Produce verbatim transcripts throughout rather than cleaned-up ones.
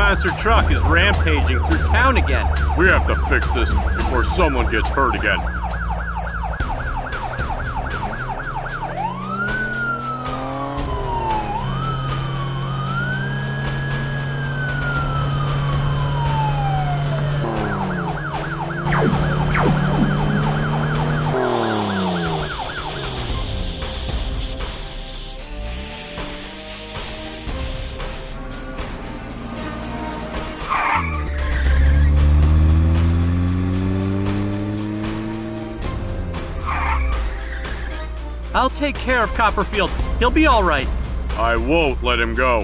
monster truck is rampaging through town again. We have to fix this before someone gets hurt again. I'll take care of Copperfield. He'll be all right. I won't let him go.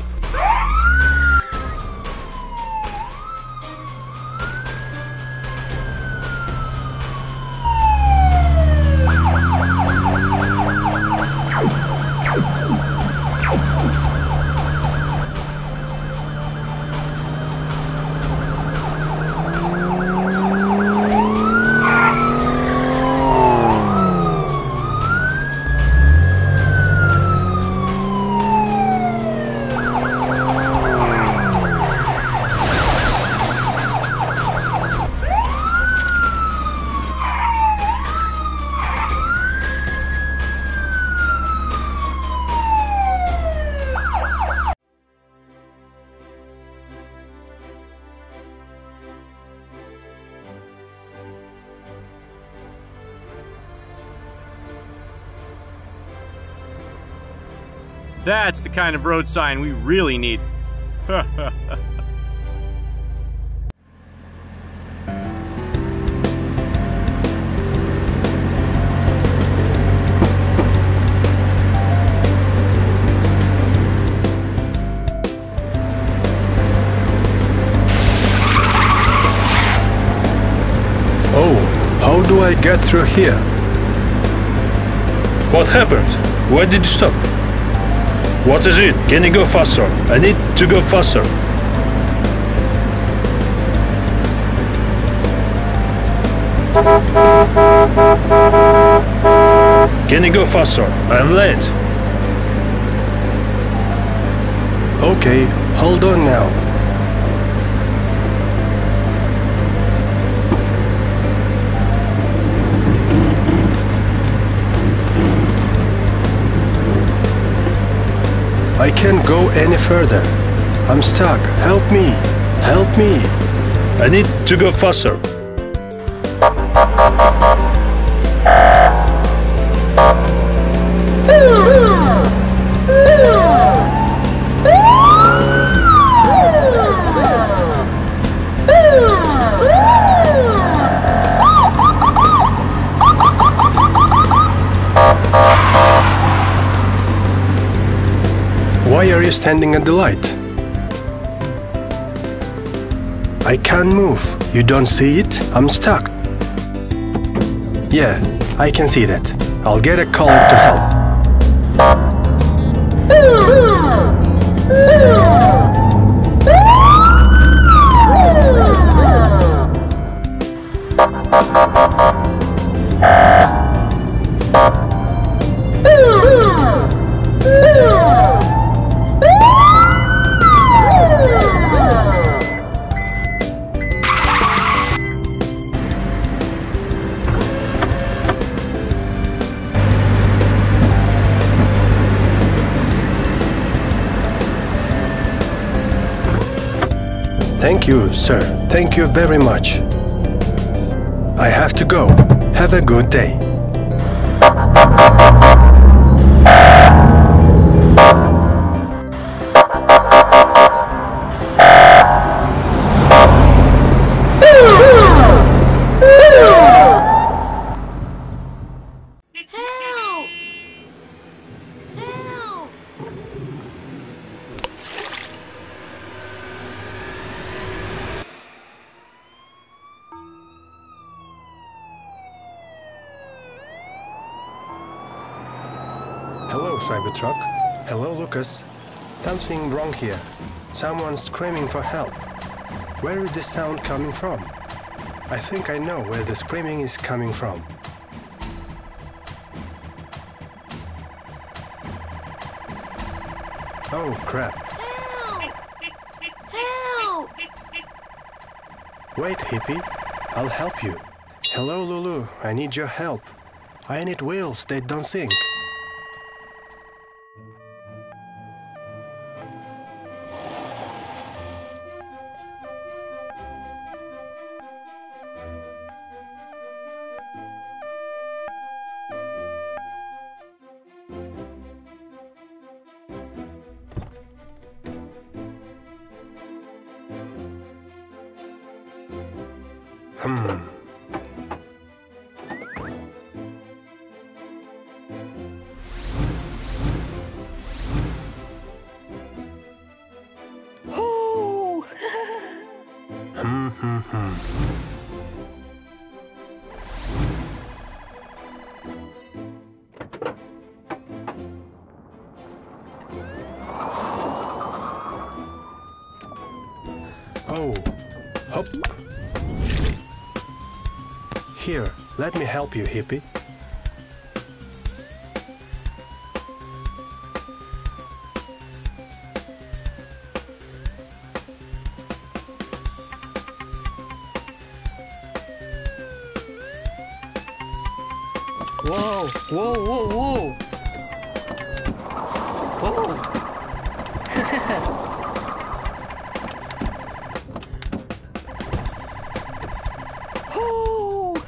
That's the kind of road sign we really need. Oh, how do I get through here? What happened? Why did you stop? What is it? Can you go faster? I need to go faster. Can you go faster? I'm late. Okay, hold on now. I can't go any further. I'm stuck. Help me. Help me. I need to go faster. Why are you standing at the light? I can't move. You don't see it? I'm stuck. Yeah, I can see that. I'll get a caller to help. Thank you, sir. Thank you very much. I have to go. Have a good day. Hello, Cybertruck. Hello, Lucas. Something wrong here. Someone's screaming for help. Where is this sound coming from? I think I know where the screaming is coming from. Oh, crap. Help! Help! Wait, Hippie. I'll help you. Hello, Lulu. I need your help. I need wheels that don't sink. Hmm. Oh! Hmm, hmm, hmm. Oh, hop. Here, let me help you, Hippie. Whoa! Whoa! Whoa! Whoa! Whoa! Oh!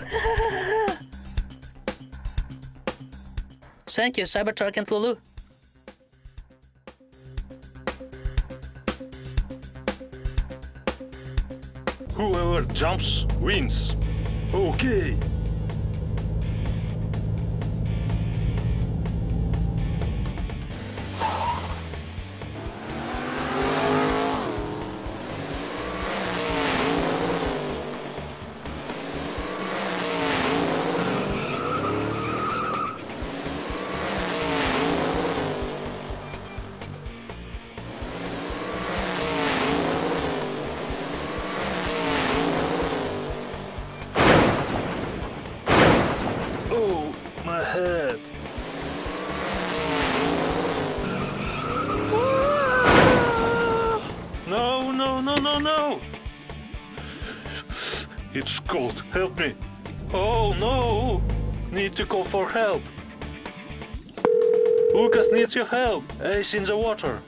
Thank you, Cybertruck and Lulu. Whoever jumps wins. Okay. Oh, my head. No, no, no, no, no. It's cold. Help me. Oh, no. Need to call for help. Lucas needs your help. Ace in the water.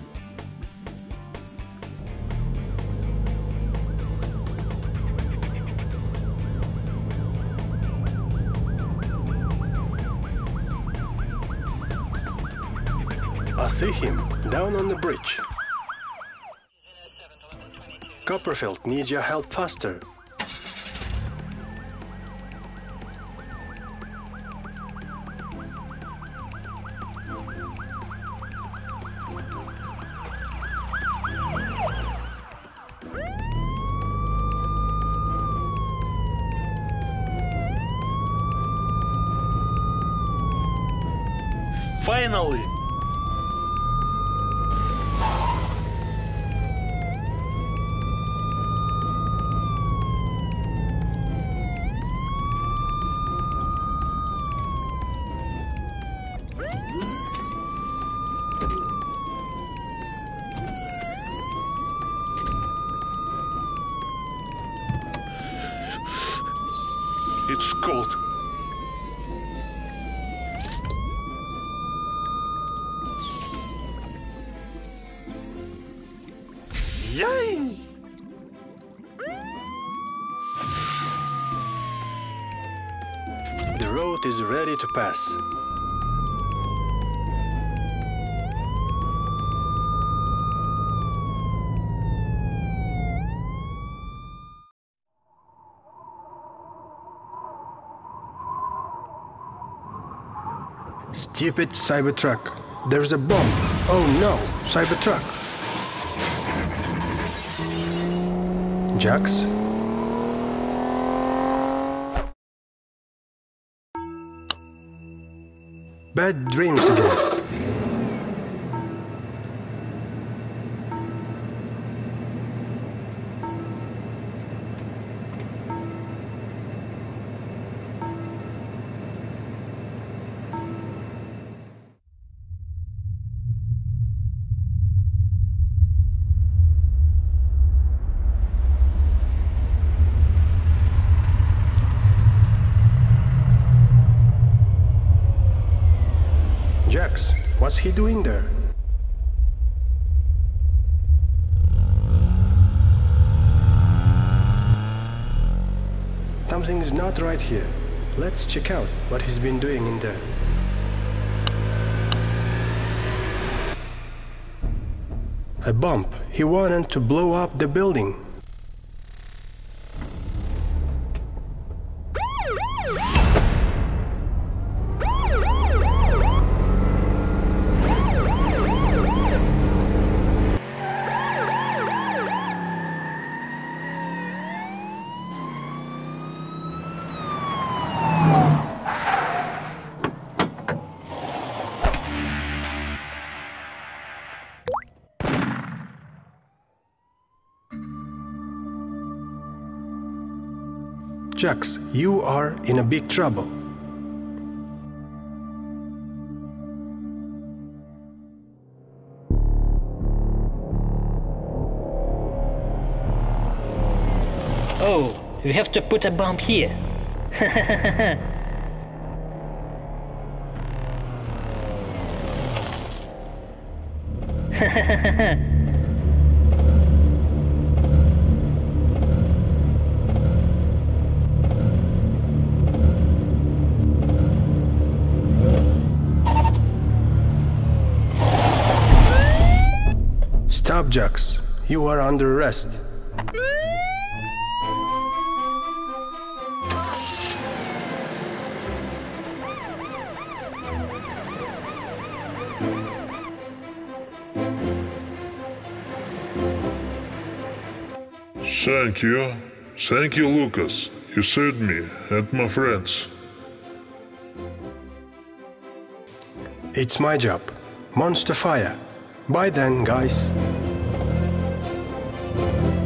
I see him, down on the bridge. Copperfield needs your help faster. Finally! It's cold. Yay! The road is ready to pass. Stupid Cybertruck. There's a bomb. Oh no, Cybertruck. Jax? Bad dreams again. he doing there? Something is not right here. Let's check out what he's been doing in there. A bump. He wanted to blow up the building. Jax, you are in a big trouble. Oh, we have to put a bomb here. Stop, Jax. You are under arrest. Thank you. Thank you, Lucas. You saved me and my friends. It's my job. Monster Fire. Bye then, guys.